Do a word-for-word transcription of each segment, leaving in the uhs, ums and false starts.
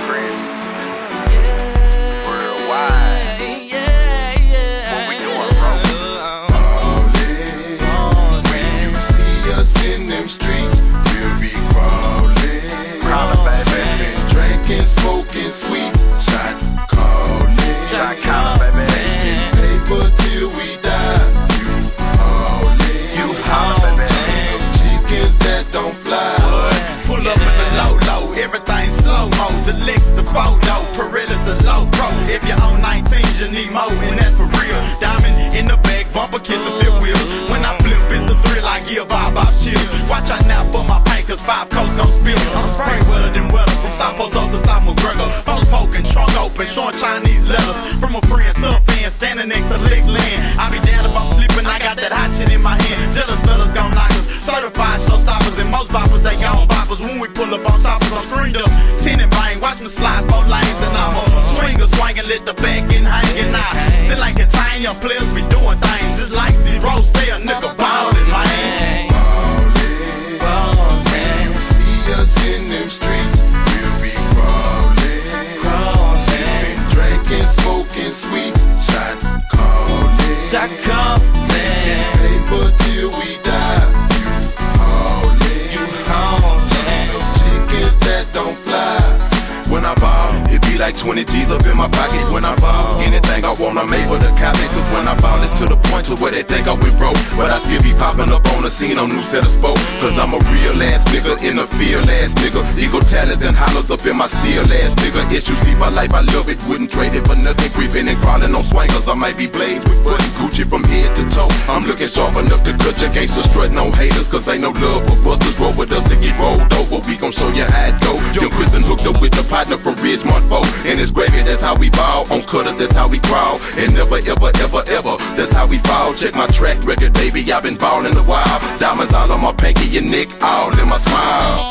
Chris. Worldwide. What we doing, bro? Ballin'. When you see us in them streets, we'll be crawling. Crawling, baby. Sipping, drinking, smoking sweets. Shot callin'. Shot calling, baby. Making paper till we die. You haulin'. You hollin', baby. Some chickens that don't fly. Pull up in the low low, everything slow mo. The licks, the photo, Perilla's the low pro. If you're on nineteens, you need more, and that's for real. Diamond in the back, bumper kiss a fifth wheel. When I flip, it's a thrill. I give vibe off chills. Watch out now for my paint, cause five coats gon' spill. I'm spraying wetter than weather, from South Post up to South McGregor. Post poking, trunk open, showing Chinese letters. From a friend to a fan, standing next to lick land. I be down if I'm sleeping, I got that hot shit in my hand. Jealous fellas gon' knock us, certified showstoppers, and most boppers they gon' boppers. When we pull up on toppers, I'm stringed up, ten and bang. Watch me slide four lanes, and I'm a swinger, swinging, let the back end hanging out. Still ain't contain, young players be doing things just like Zero say a nigga ballin', man. Ballin'. When you see us in them streets, we'll be crawling. Sipping, drinking, smoking sweets. Shot callin'. Shot callin'. Making paper till we die. You haulin'. Some chickens that don't fly. When I ball, it be like twenty G's up in my pocket. When I ball, anything I want, I'm able to copy. Cause when I ball, it's to the point to where they think I went broke. But I still be popping up on the scene on new set of spoke. Cause I'm a real ass nigga in a field ass nigga. Eagle talents and hollers up in my steel ass nigga. S U C my life, I love it, wouldn't trade it for nothing. Creeping and crawling on swingers, I might be blazed with button Gucci from head to toe. I'm looking sharp enough to cut your gangster strutting on haters. Cause ain't no love for busters, roll with us and get rolled over. We gon' show you how it go. Young Kristen hooked up with the partner from Ridgemont four. And it's gravy, that's how we ball. On cutters, that's how we crawl. And never, ever, ever, ever, that's how we fall. Check my track record, baby, I've been ballin' a while. Diamonds all on my pinky and neck, all in my smile.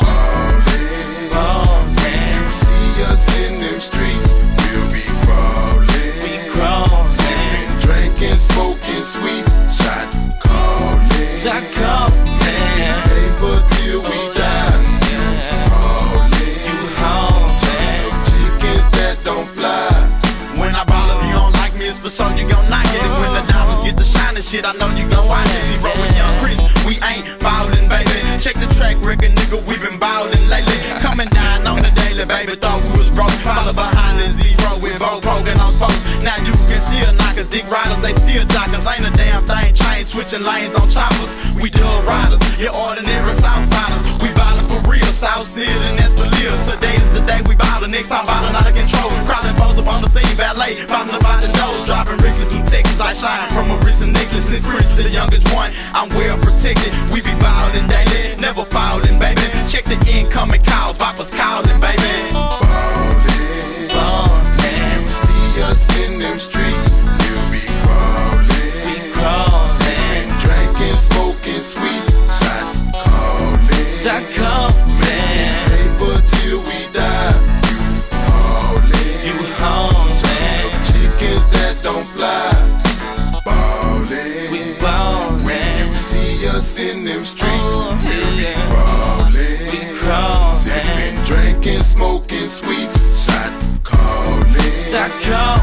Ballin'. When you see us in them streets, we'll be crawling. Sipping, drinking, smoking sweets. Shot callin'. Shot callin'. Making paper till we die. You haulin'. Chickens that don't fly. When I ball, if you don't like me, it's for sure you gon' knock it. And when the diamonds get the shining shit, I know you gon' watch it. Zero and Young Chris, we ain't ballin', baby. Check the track record, nigga, we been ballin' lately. Coming down on the daily, baby, thought we was broke. Follow behind the Zero with Vogue poking on spokes. Now you can still knock us, dick riders, they still jockers. Ain't a damn thing changed, switching lanes on choppers. We dub riders, your ordinary Southsiders. We ballin' for real, South City, and that's for real. Today is the day we ballin', next time ballin' out of control. Crowding post up on the scene, valet, falling about the dough. Dropping reckless through Texas, I shine from a wrist and necklace. Since Chris, the youngest one, I'm well protected. We be ballin' daily, never fallin', baby. Check the incoming calls, boppers callin', baby. Ballin'. When you see us in them streets, we'll be crawling. Sipping, drinking, smoking sweets. Shot callin'. Shot callin'. Making paper till we die. You haulin'. Some chickens that don't fly. Ballin'. We ballin'. When you see us in them streets, Oh, we'll be yeah. crawling. We crawlin'. Sipping, drinking, smoking sweets. Shot callin'. Shot callin'.